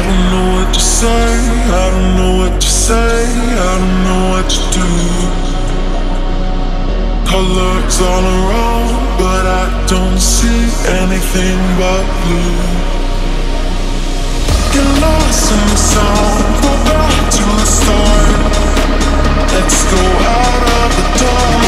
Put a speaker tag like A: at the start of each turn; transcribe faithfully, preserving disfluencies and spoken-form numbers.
A: don't know what to say, I don't know what to say, I don't know what to do. Colors all around, but I don't see anything but blue. Get lost in the sound, go back to the start. Let's go out of the dark.